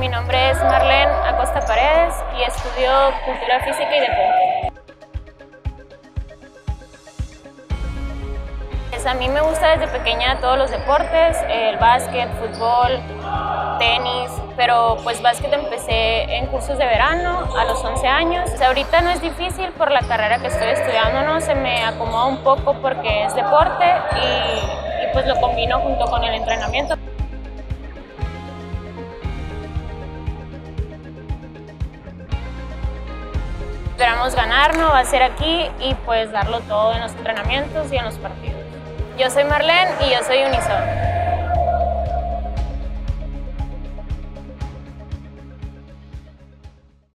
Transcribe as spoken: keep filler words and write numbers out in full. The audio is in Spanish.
mi nombre es Marlene Acosta Paredes y estudio Cultura Física y Deporte. Pues a mí me gusta desde pequeña todos los deportes, el básquet, fútbol, tenis, pero pues básquet empecé en cursos de verano a los once años. O sea, ahorita no es difícil por la carrera que estoy estudiando, ¿no? Se me acomoda un poco porque es deporte y, y pues lo combino junto con el entrenamiento. Esperamos ganar, ¿no? Va a ser aquí y pues darlo todo en los entrenamientos y en los partidos. Yo soy Marlene y yo soy Unison.